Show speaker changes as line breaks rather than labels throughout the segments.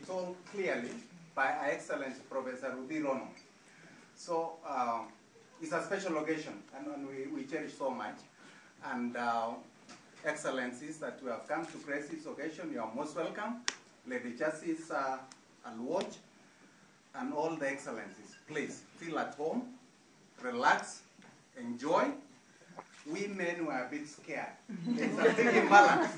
told clearly by Her Excellency Professor Rudy Rono. So it's a special occasion, and we cherish so much. And Excellencies that we have come to grace this occasion, you are most welcome. Lady Justice Aluoch and all the Excellencies, please feel at home, relax, enjoy. We men were a bit scared. There's a big imbalance.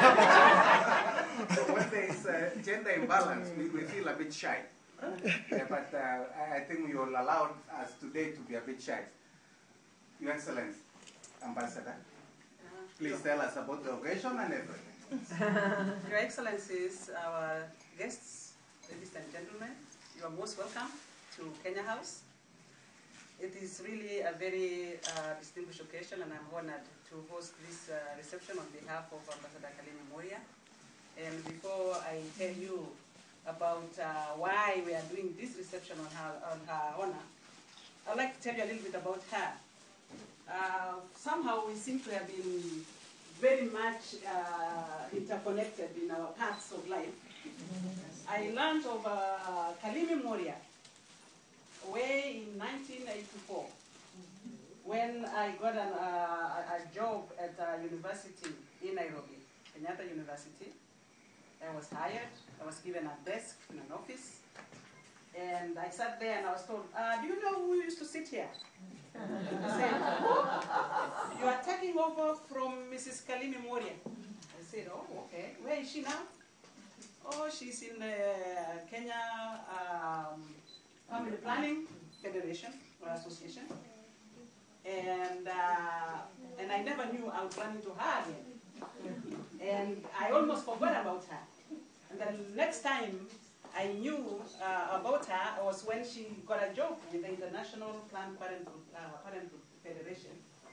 So when there is gender imbalance, we feel a bit shy. But I think you all allowed us today to be a bit shy. Your Excellency, Ambassador, please tell us about the occasion and everything.
Your Excellencies, our guests, ladies and gentlemen, you are most welcome to Kenya House. It is really a very distinguished occasion, and I'm honored to host this reception on behalf of Ambassador Kalini Moria. And before I tell you about why we are doing this reception on her honor, I'd like to tell you a little bit about her. Somehow we seem to have been very much interconnected in our paths of life. I learned of Kalini Moria way in 1984 when I got a job at a university in Nairobi, Kenyatta University. I was hired, I was given a desk in an office, and I sat there and I was told, do you know who used to sit here? I said, you are taking over from Mrs. Kalini Moria. I said, oh, okay. Where is she now? Oh, she's in the Kenya Family Planning Federation or Association. And I never knew I would run into her again. And I almost forgot about her. And then next time I knew about her was when she got a job with the International Planned Parenthood Federation.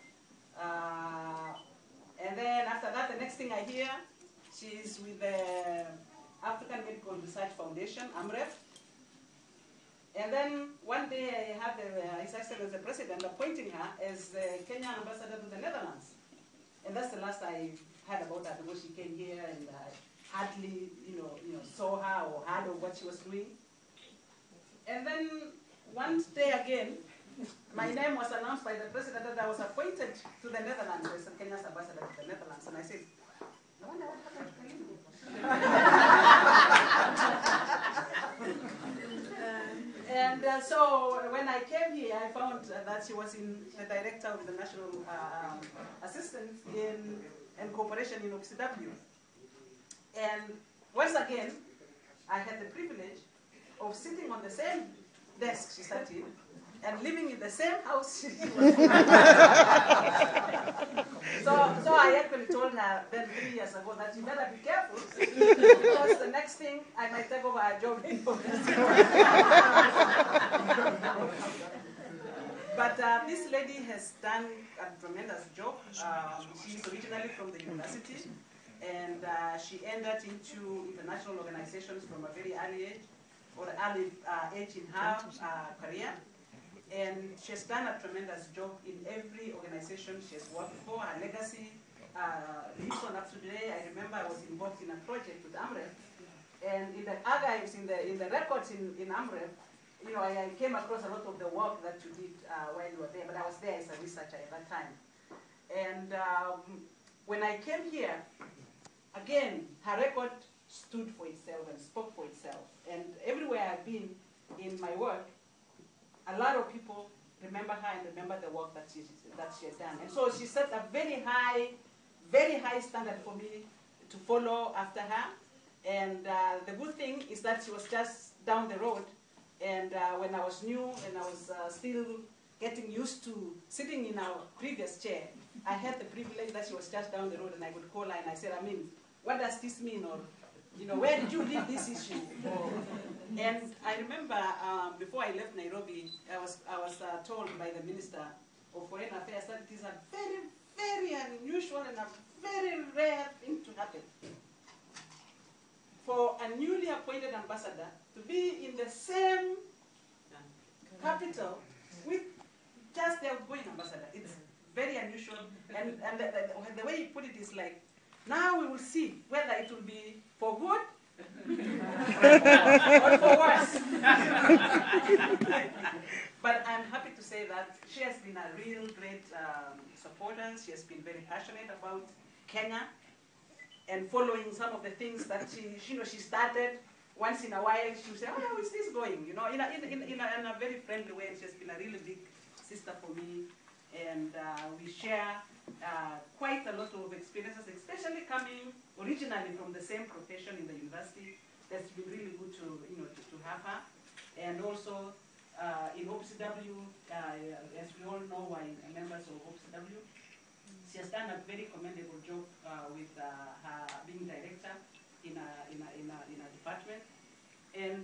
And then after that, the next thing I hear, she's with the African Medical Research Foundation, AMREF. And then one day I had His Excellency the President appointing her as the Kenyan ambassador to the Netherlands. And that's the last I heard about her, because she came here and I hardly saw her or heard of what she was doing. And then one day again, my name was announced by the President that I was appointed to the Netherlands as Kenya's ambassador to the Netherlands. And I said, no wonder what happened to Kalini. And so when I came here, I found that she was the director of the National Assistance and Cooperation in OPCW. And once again, I had the privilege of sitting on the same desk she sat in and living in the same house she was in. So I actually told her then 3 years ago that you better be careful, because the next thing I might take over her job in But this lady has done a tremendous job. She's originally from the university, and she entered into international organizations from a very early age in her career. And she has done a tremendous job in every organization she has worked for. Her legacy lives on up to today. I remember I was involved in a project with AMREF, and in the archives, in the records in AMREF, I came across a lot of the work that you did while you were there, but I was there as a researcher at that time. And when I came here, again, her record stood for itself and spoke for itself. And everywhere I've been in my work, a lot of people remember her and remember the work that she has done. And so she set a very high standard for me to follow after her. And the good thing is that she was just down the road. And when I was new and I was still getting used to sitting in our previous chair, I had the privilege that she was just down the road, and I would call her and I said, what does this mean? Or, where did you leave this issue? And I remember before I left Nairobi, I was told by the Minister of Foreign Affairs that it is a very, very unusual and a very rare thing to happen for a newly appointed ambassador to be in the same capital with just the outgoing ambassador. It's very unusual, and the way you put it is like, now we will see whether it will be for good or for worse. But I'm happy to say that she has been a real great supporter. She has been very passionate about Kenya and following some of the things that she started. Once in a while, she would say, "Oh, how is this going?" In a very friendly way. And she has been a really big sister for me, and we share quite a lot of experiences, especially coming originally from the same profession in the university. That's been really good to have her, and also in OPCW, as we all know, we're members of OPCW. She has done a very commendable job with her being director in a department, and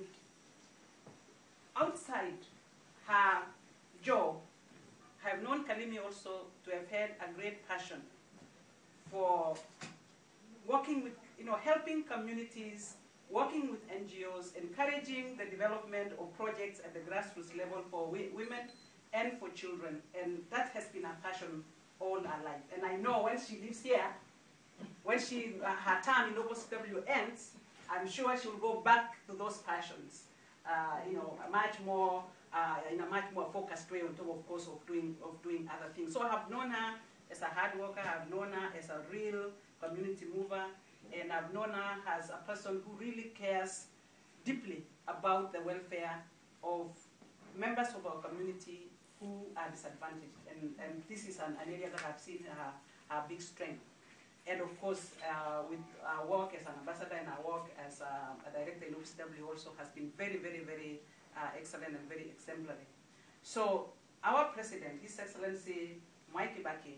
outside her job, I've known Kalimi also to have had a great passion for working with, helping communities, working with NGOs, encouraging the development of projects at the grassroots level for women and for children. And that has been a passion all her life. And I know when she lives here, when her time in OPCW ends, I'm sure she'll go back to those passions, much more, in a much more focused way, on top, of course, of doing other things. So I've known her as a hard worker. I've known her as a real community mover, and I've known her as a person who really cares deeply about the welfare of members of our community who are disadvantaged. And this is an area that I've seen her big strength. And of course, with our work as an ambassador and our work as a director in OPCW also has been very, very, very excellent and very exemplary. So our president, His Excellency Mwai Kibaki,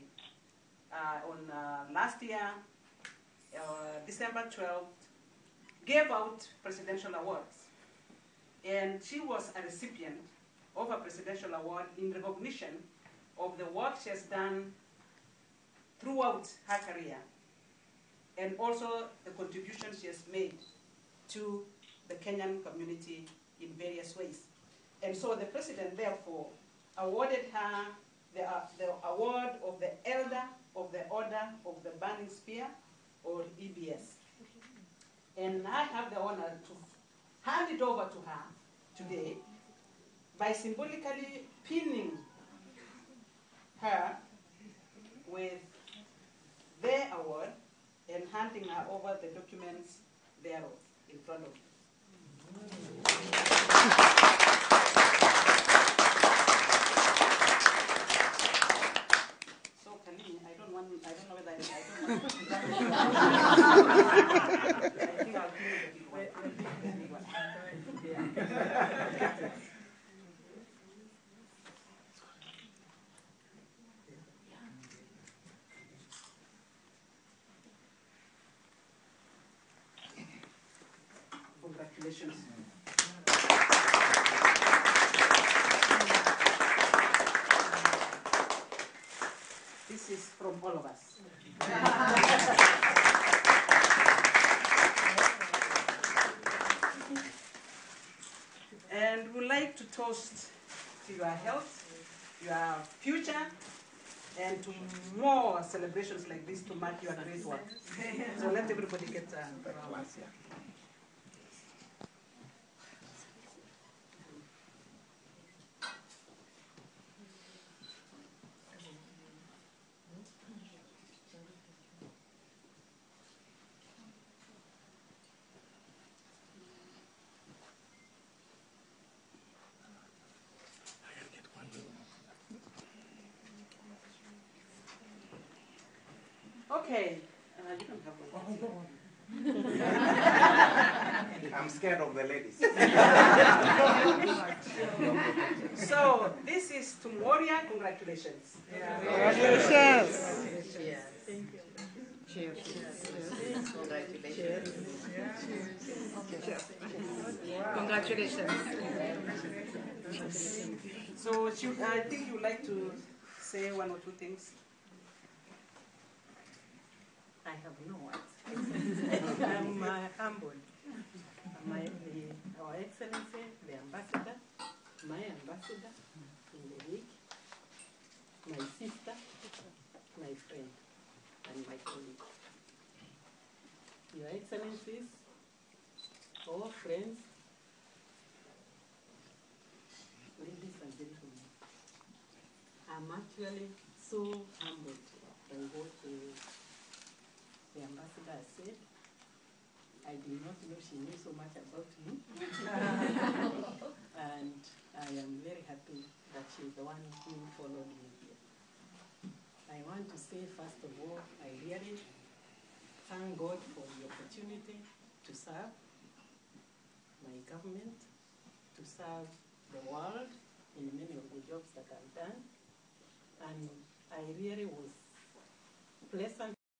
on last year, December 12th, gave out presidential awards. And she was a recipient of a presidential award in recognition of the work she has done throughout her career, and also the contribution she has made to the Kenyan community in various ways. And so the president, therefore, awarded her the award of the Elder of the Order of the Burning Spear, or EBS. And I have the honor to hand it over to her today by symbolically pinning her with their award and handing her over the documents thereof in front of you. So Kalini, I don't know whether I don't want to. I think I'll give you the big one. Yeah. Congratulations. This is from all of us. And we'd like to toast to your health, your future, and to more celebrations like this to mark your great work. So let everybody get flowers here. Okay, you can have one.
I'm scared of the ladies.
So this is to Moria. Congratulations.
Congratulations.
Cheers. Thank you. Cheers. Congratulations. Congratulations.
So I think you would like to say one or two things.
I have no words. I'm humbled. Our Excellency, the Ambassador, my Ambassador in the league, my sister, my friend, and my colleague. Your Excellencies, all friends, ladies and gentlemen, I'm actually so humbled by what the ambassador has said. I did not know she knew so much about me. And I am very happy that she's the one who followed me here. I want to say, first of all, I really thank God for the opportunity to serve my government, to serve the world in many of the jobs that I've done. And I really was pleasant